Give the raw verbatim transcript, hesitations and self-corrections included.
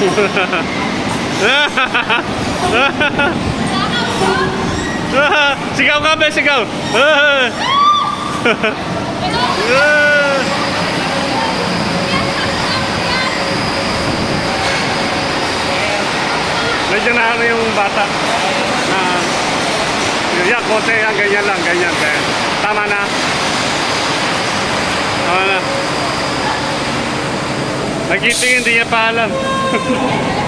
Sigaw ka ba? Sigaw! Medyo na ano yung bata. Ah, yan, konti yan, ganyan lang, ganyan. Tama na. Tama na. Nagiting, hindi niya pa alam.